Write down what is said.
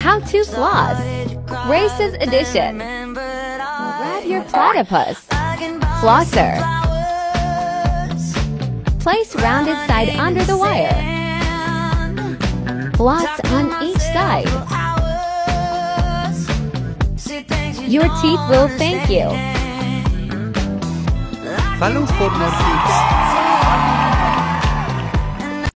How to floss. Races edition. Grab your platypus. Flosser. Place rounded side under the wire. Floss on each side. Your teeth will thank you. Follow for more tips.